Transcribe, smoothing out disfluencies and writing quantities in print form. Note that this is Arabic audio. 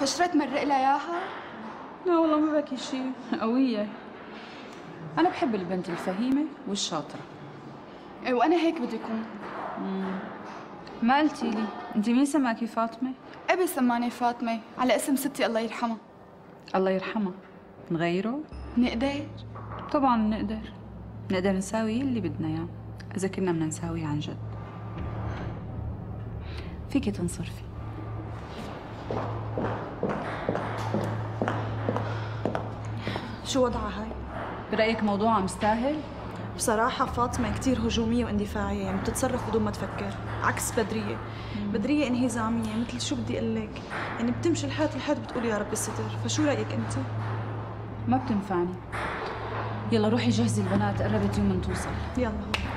فشرت مرق لها اياها؟ لا والله ما بكي شيء، قوية. أنا بحب البنت الفهيمة والشاطرة. ايه وأنا هيك بدي أكون. ما قلتي لي، أنت مين سماكي فاطمة؟ أبي سماني فاطمة على اسم ستي الله يرحمها. الله يرحمها. نغيره؟ نقدر؟ طبعا نقدر نساوي اللي بدنا إياه، إذا كنا بدنا نساوي عن جد. فيكي تنصرفي. شو وضعها هاي؟ برأيك موضوعها مستاهل؟ بصراحة فاطمة كتير هجومية واندفاعية، يعني بتتصرف بدون ما تفكر، عكس بدرية. بدرية انهزامية، مثل شو بدي أقول لك، يعني بتمشي الحيط بتقول يا رب الستر، فشو رأيك أنت؟ ما بتنفعني. يلا روحي جهزي البنات، قربت يوم توصل. يلا.